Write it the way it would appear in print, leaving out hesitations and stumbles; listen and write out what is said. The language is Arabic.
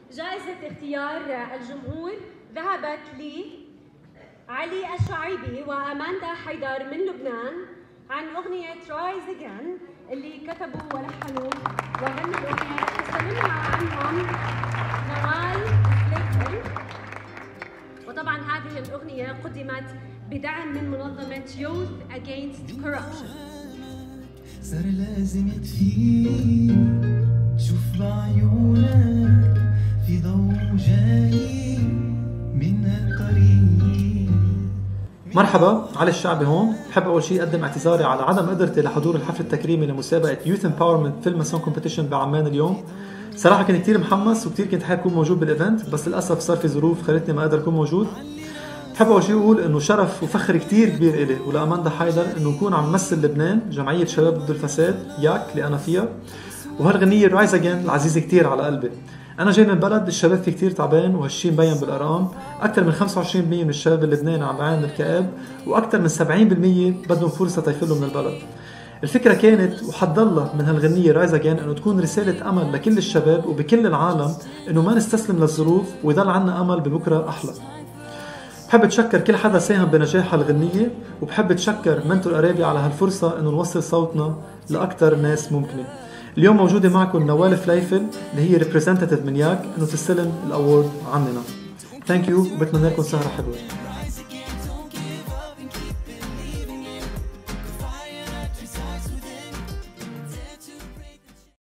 جائزة اختيار الجمهور ذهبت لعلي الشعيبي وأماندا حيدر من لبنان عن أغنية Rise Again اللي كتبوا ولحنوا وغنوا الأغنية. استلمها عنهم نوال سليكل. وطبعا هذه الأغنية قدمت بدعم من منظمة Youth Against Corruption. صار لازم تفيق شوف بعيونك في ضوء جاي من الطريق. مرحبا، علي الشعبي هون. بحب أول شيء أقدم اعتذاري على عدم قدرتي لحضور الحفل التكريمي لمسابقة Youth Empowerment فيلم سونغ كومبيتيشن بعمان اليوم. صراحة كنت كتير محمس وكتير كنت حابب أكون موجود بالإيفنت، بس للأسف صار في ظروف خلتني ما أقدر أكون موجود. بحب أول شيء أقول إنه شرف وفخر كتير كبير إلي ولأماندا حيدر إنه نكون عم نمثل لبنان جمعية شباب ضد الفساد ياك اللي أنا فيها، وهالغنية رايز أجين العزيزة كتير على قلبي. أنا جاي من بلد الشباب فيه كتير تعبان، وهالشي مبين بالأرقام. أكثر من 25% من الشباب اللبناني عم بيعاني من الكآب، وأكثر من 70% بدهم فرصة تيفلوا من البلد. الفكرة كانت وحتضلها من هالغنية رايز أجين إنه تكون رسالة أمل لكل الشباب وبكل العالم، إنه ما نستسلم للظروف ويضل عنا أمل ببكرة أحلى. بحب أتشكر كل حدا ساهم بنجاح هالغنية، وبحب أتشكر منتور أرابي على هالفرصة إنه نوصل صوتنا لأكثر ناس ممكنة. اليوم موجودة معكم نوال فليفل اللي هي ريبريزنتاتيف من ياك إنه تستلم الأورد عننا. ثانك يو وبتمنى لكم سهرة حلوة.